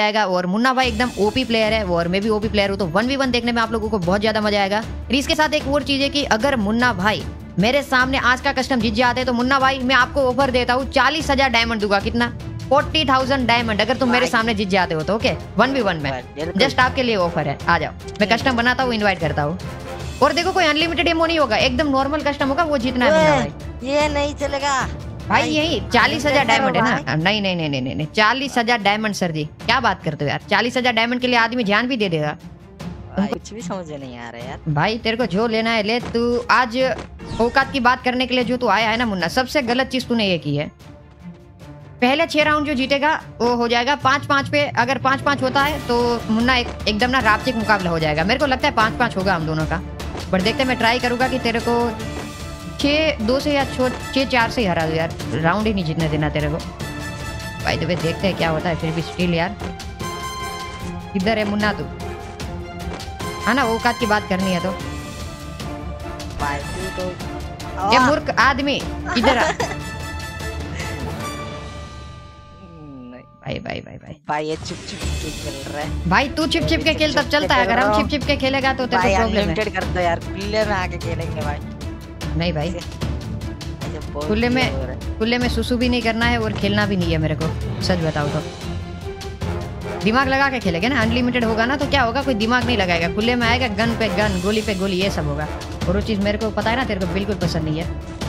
आएगा। और मुन्ना भाई एकदम ओपी प्लेयर है और मैं भी ओपी प्लेयर हूँ, तो 1v1 देखने में आप लोगों को बहुत ज्यादा मजा आएगा। और इसके साथ एक और चीज है कि अगर मुन्ना भाई मेरे सामने आज का कस्टम जीत जाते हैं तो मुन्ना भाई मैं आपको ऑफर देता हूँ 40,000 डायमंड दूंगा। कितना? 40,000 डायमंड अगर तुम मेरे सामने जीत जाते हो तो। ओके 1v1 में जस्ट आपके लिए ऑफर है, आ जाओ। मैं कस्टम बनाता हूँ, इनवाइट करता हूँ। और देखो कोई अनलिमिटेड एमो नहीं होगा, एकदम नॉर्मल कस्टम होगा, वो जीतना है मुन्ना भाई। ये नहीं चलेगा भाई यही 40,000 डायमंड है ना? नहीं नहीं नहीं नहीं नहीं 40,000 डायमंड सर जी, क्या बात करते हो यार। 40,000 डायमंड के लिए आदमी जान भी दे देगा। कुछ भी समझ नहीं आ रहा यार। भाई तेरे को जो लेना है ले। तू आज औकात की बात करने के लिए जो तू आया है ना मुन्ना, सबसे गलत चीज तूने ये की है। पहले 6 राउंड जो जीतेगा वो हो जाएगा 5-5 पे। अगर 5-5 होता है तो मुन्ना एकदम ना रापचिक मुकाबला हो जाएगा। मेरे को लगता है 5-5 होगा हम दोनों का, पर देखते मैं ट्राई करूंगा कि तेरे को 6-2 से या 6-4 से ही हरा दो यार। राउंड ही नहीं जीतने देना तेरे को। भाई तो देखते हैं क्या होता है। फिर भी स्टिल यार, किधर है मुन्ना तू? है ना, औकात की बात करनी है तो। ये मूर्ख आदमी इधर आ। भाई भाई भाई भाई भाई ये चुप चुप के खेल रहा है। भाई तू छिप छिप के खेल तब चलता है, अगर हम छिप छिप के खेलेगा तो तेरे को प्रॉब्लम है। कर दो यार, खुले में आके खेलेंगे भाई। नहीं भाई, खुले में सुसु भी नहीं करना है और खेलना भी नहीं है मेरे को, सच बताओ तो। दिमाग लगा के खेलेंगे ना। अनलिमिटेड होगा ना तो क्या होगा, कोई दिमाग नहीं लगाएगा। खुले में आएगा, गन पे गन, गोली पे गोली, ये सब होगा। और वो चीज मेरे को पता है ना, तेरे को बिल्कुल पसंद नहीं है।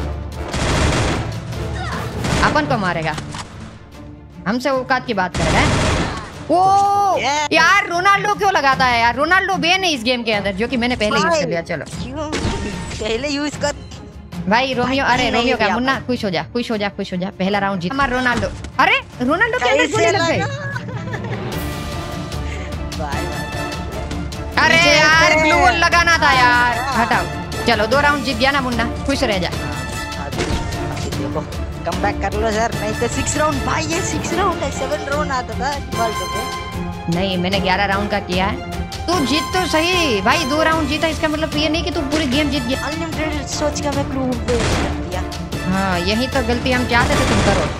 अपन को मारेगा, हमसे औकात की बात कर रहा है। ओ यार रोनाल्डो क्यों लगाता है यार? रोनाल्डो बैन है इस गेम के अंदर, जो कि मैंने पहले यूज कर लिया। चलो पहले यूज कर भाई। रोमियो, अरे रोमियो का मुन्ना, खुश हो जा खुश हो जा खुश हो जा। पहला राउंड जीत हमारा रोनाल्डो। अरे रोनाल्डो के अंदर गोली लग गई। अरे यार ग्लू वॉल लगाना था यार, हटाओ। चलो 2 राउंड जीत गया ना मुन्ना, खुश रह जा। देखो कम बैक कर लो सर, नहीं तो 6 राउंड। भाई ये 6 राउंड है, 7 राउंड आता था डिफॉल्ट पे। नहीं मैंने 11 राउंड का किया है। तू जीत तो सही भाई, 2 राउंड जीता, इसका मतलब ये नहीं कि तू पूरी गेम जीत गया। अनलिमिटेड सोच के मैं क्लू दे दिया। हाँ यही तो गलती हम चाहते थे तुम करो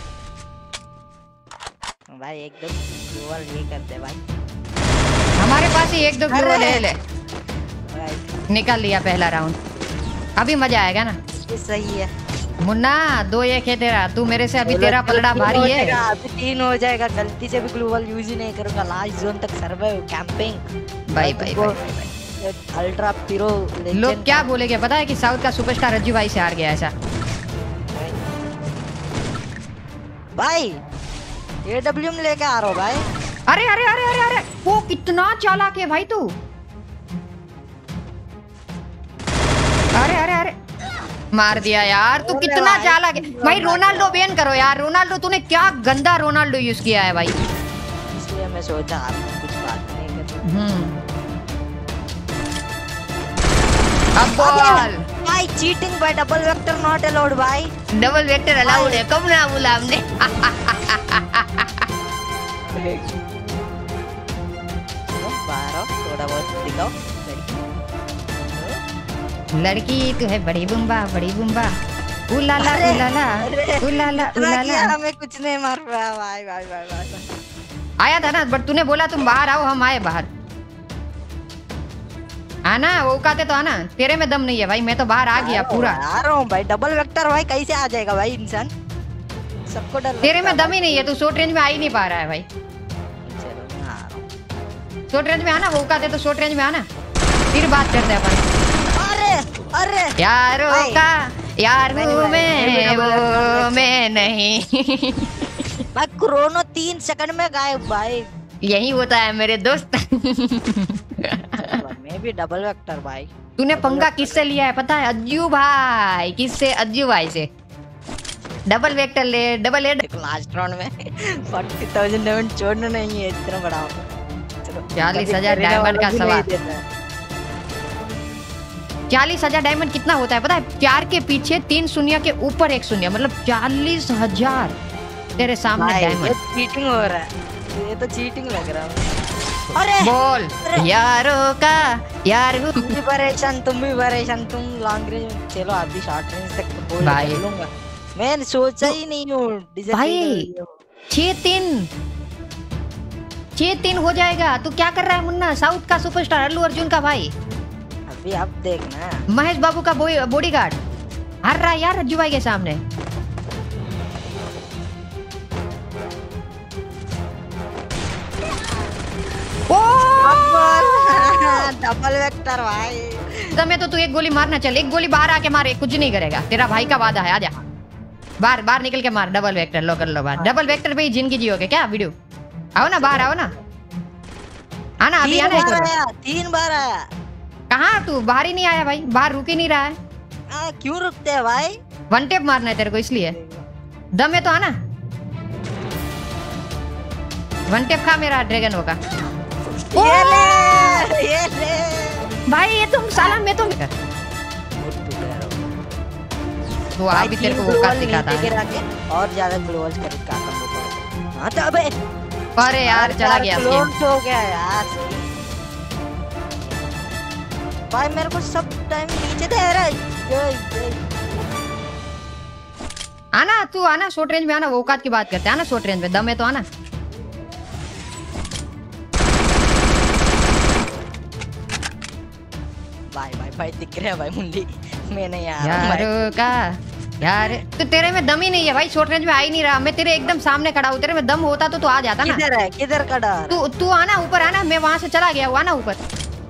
भाई। एकदम क्लू वाल ये करते भाई। हमारे पास ही 1-2 ग्लू ले ले। निकाल लिया पहला राउंड। अभी मजा आएगा ना। ये सही है मुन्ना, 2-1 है तेरा। तू मेरे से अभी तेरा पलड़ा भारी है। अभी 3 हो जाएगा। गलती से भी ग्लोबल यूज ही नहीं करूंगा। लास्ट जोन तक सर्वाइव कैंपिंग। भाई भाई भाई अल्ट्रा पिरो। लोग क्या बोलेंगे पता है कि साउथ का सुपरस्टार रज्जू भाई से हार गया ऐसा। भाई एडब्ल्यूएम लेके आ रहा हूँ भाई। अरे अरे अरे अरे अरे वो कितना चालाक है भाई तू। अरे अरे अरे मार दिया यार, तू कितना चालाक है भाई। रोनाल्डो बैन करो यार। रोनाल्डो तूने क्या गंदा रोनाल्डो यूज किया है भाई। इसलिए मैं सोचा आपको कुछ बात नहीं करनी। अब बॉल भाई cheating by double vector not allowed भाई। डबल वेक्टर अलाउड है, कब ना बोला हमने। थोड़ा बहुत दिखाओ। लड़की तू है बड़ी बुम्बा बड़ी बुम्बा। उलाला उलाला उलाला उलाला। हमें कुछ नहीं मार पाया भाई भाई भाई भाई। आया था ना, बट तूने बोला तुम बाहर आओ, हम आए बाहर। आना औकात है तो आना। तेरे में दम नहीं है भाई, मैं तो बाहर आ गया पूरा। आ रहा हूँ भाई। डबल वेक्टर भाई कैसे आ जाएगा भाई इंसान, सबको डर। तेरे में दम ही नहीं है, तू शॉर्ट रेंज में आ ही नहीं पा रहा है भाई। शॉर्ट रेंज में आना, वो औकात है तो शॉर्ट रेंज में आना, फिर बात करते हैं अपन। अरे यारों का यार हूँ मैं, वो मैं नहीं। भाई क्रोनो 3 सेकंड में गायब भाई। यही होता है मेरे दोस्त। मैं भी डबल वेक्टर भाई। तूने पंगा किससे लिया है पता है? अज्जू भाई। किससे? अज्जू भाई से। डबल वेक्टर ले, डबल एड। लास्ट राउंड में 40,000 डायमंड छोड़ना नहीं है, इतना बड़ा। 40,000 डायमंड का सवाल। 40,000 डायमंड कितना होता है पता है? 4 के पीछे 3 शून्य के ऊपर 1 शून्य, मतलब 40,000 तेरे सामने डायमंड। चीटिंग हो रहा है, ये तो चीटिंग लग रहा है। अरे बोल यारों का यार। तुम भी परेशान, तुम लॉन्ग रेंज चलो, अभी शॉर्ट रेंज तक तो बोल लूंगा। मैं सोचा ही नहीं हूँ भाई 6-3। 6-3 हो जाएगा। तू क्या कर रहा है मुन्ना? साउथ का सुपरस्टार अल्लू अर्जुन का भाई, अभी आप देखना। महेश बाबू का बॉडीगार्ड हार रहा है यार रज्जू भाई के सामने। ओ डबल वेक्टर भाई। दमे तो तू एक गोली मारना, चल एक गोली बाहर आके मारे, कुछ नहीं करेगा, तेरा भाई का वादा है। आजा बाहर, बाहर निकल के मार। डबल वेक्टर लो, कर लो बाहर। डबल वेक्टर पे ही जिंदगी जियोगे क्या वीडियो? आओ ना बाहर, आओ ना, आना अभी आना। 3 बार आया। कहाँ तू? बाहर ही नहीं आया भाई, बाहर रुक ही नहीं रहा है। क्यों रुकते हैं भाई? वन टेप मारना है तेरे को इसलिए। दम है तो आना, वन टेप खा मेरा ड्रैगन होगा। ये ले भाई ये तुम साला में तुम वो आ भी तेरे को औकात दिखाता है। और ज्यादा ग्लोवल्स खरीद का आता हूं। हां तो अबे अरे यार चला गया ग्लोवल्स हो गया यार भाई। मेरे को सब टाइम नीचे दे रहा है। आना तू, आना शॉर्ट रेंज में आना, वो औकात की बात करते हैं। आना शॉर्ट रेंज में, दम है तो आना। भाई दिख रहा है भाई मुंडी। मैं नहीं आ रहा यार का यार, तो तेरे में दम ही नहीं है भाई, शॉर्ट रेंज में आ ही नहीं रहा। मैं तेरे एकदम सामने खड़ा हूँ, तेरे में दम होता तो तू आ जाता ना। किधर है? किधर खड़ा? तू आना ऊपर आना, मैं वहां से चला गया, आना ऊपर।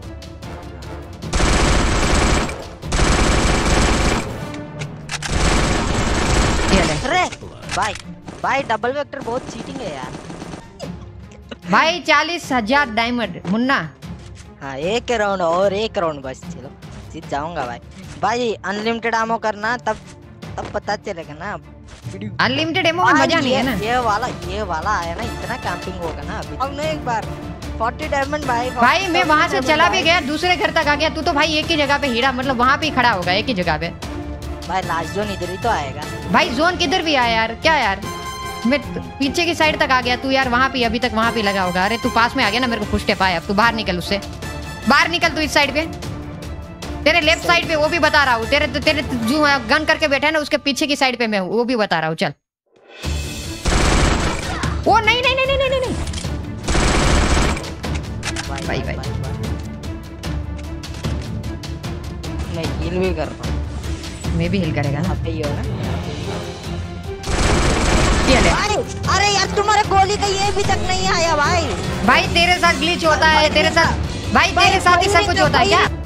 अरे भाई डबल वेक्टर बहुत चीटिंग है यार भाई। 40,000 डायमंड मुन्ना। हाँ एक राउंड और एक राउंड बस, चलो जीत जाऊंगा भाई। अनलिमिटेड आमो करना, तब पता चलेगा ना। अनलिमिटेड एमो में मजा नहीं है ना। ये वाला आया ना, इतना कैंपिंग होगा ना अभी। अब नहीं एक बार 40 डायमंड भाई मैं वहां से चला भी गया, दूसरे घर तक आ गया। तू तो भाई एक ही जगह पे हीरा, मतलब वहां पे खड़ा होगा एक ही जगह पे भाई। लास्ट जोन इधर ही तो आएगा भाई। जोन किधर भी आया यार, क्या यार, मैं पीछे की साइड तक आ गया। तू यार वहां पे अभी तक वहां पे लगा होगा। अरे तू पास में आ गया ना, मेरे को पुश पाया। अब तू बाहर निकल, उससे बाहर निकल। तू इस साइड पे, तेरे लेफ्ट साइड पे, वो भी बता रहा हूँ। तेरे जो गन करके बैठा है ना, उसके पीछे की साइड पे मैं हूँ, वो भी बता रहा हूँ। चल ओ नहीं नहीं नहीं नहीं नहीं नहीं भाई भाई मैं हील भी कर रहा हूँ। मैं भी हिल करेगा ना। पे ही होगा। अरे यार तुम्हारे गोली का ये भी तक नहीं आया भाई। भाई तेरे साथ ग्लिच होता है, तेरे साथ भाई, तेरे साथ ही सब कुछ होता है क्या?